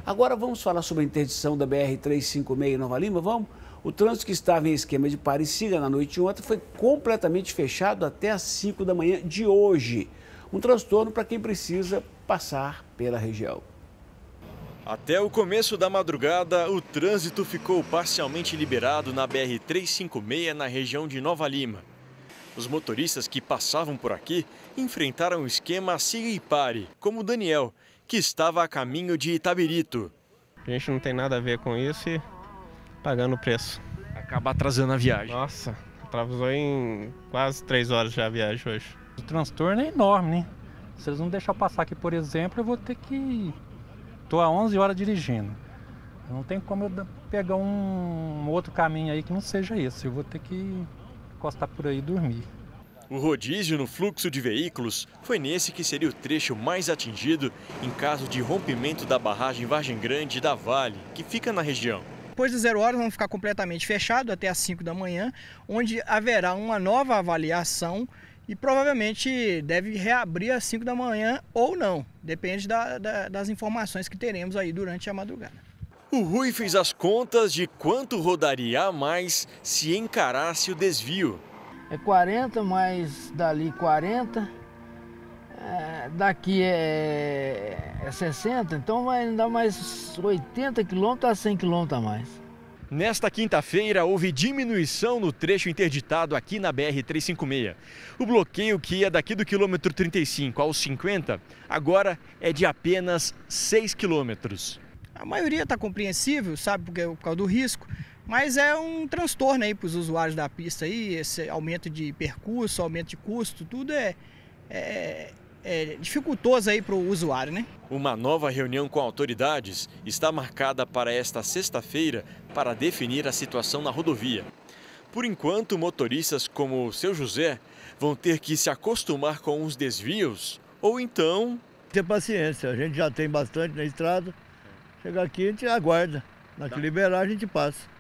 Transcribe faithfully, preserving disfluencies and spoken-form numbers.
Agora vamos falar sobre a interdição da B R trezentos e cinquenta e seis em Nova Lima, vamos? O trânsito que estava em esquema de pare e siga na noite de ontem foi completamente fechado até às cinco da manhã de hoje. Um transtorno para quem precisa passar pela região. Até o começo da madrugada, o trânsito ficou parcialmente liberado na B R trezentos e cinquenta e seis na região de Nova Lima. Os motoristas que passavam por aqui enfrentaram o esquema siga e pare, como o Daniel, que estava a caminho de Itabirito. A gente não tem nada a ver com isso e pagando o preço. Acaba atrasando a viagem. Nossa, atrasou em quase três horas já a viagem hoje. O transtorno é enorme, né? Se eles não deixarem eu passar aqui, por exemplo, eu vou ter que... Estou há onze horas dirigindo. Não tem como eu pegar um outro caminho aí que não seja esse. Eu vou ter que encostar por aí e dormir. O rodízio no fluxo de veículos foi nesse que seria o trecho mais atingido em caso de rompimento da barragem Vargem Grande da Vale, que fica na região. Depois das zero horas vão ficar completamente fechados até às cinco da manhã, onde haverá uma nova avaliação e provavelmente deve reabrir às cinco da manhã ou não, depende da, da, das informações que teremos aí durante a madrugada. O Rui fez as contas de quanto rodaria a mais se encarasse o desvio. É quarenta, mais dali quarenta, é, daqui é, é sessenta, então vai dar mais oitenta quilômetros a cem quilômetros a mais. Nesta quinta-feira, houve diminuição no trecho interditado aqui na B R trezentos e cinquenta e seis. O bloqueio que ia daqui do quilômetro trinta e cinco aos cinquenta, agora é de apenas seis quilômetros. A maioria está compreensível, sabe, porque, por causa do risco, mas é um transtorno aí para os usuários da pista aí, esse aumento de percurso, aumento de custo, tudo é, é, é dificultoso aí para o usuário, né? Uma nova reunião com autoridades está marcada para esta sexta-feira para definir a situação na rodovia. Por enquanto, motoristas como o seu José vão ter que se acostumar com os desvios ou então... Ter paciência, a gente já tem bastante na estrada, chegar aqui a gente aguarda, na que liberar a gente passa.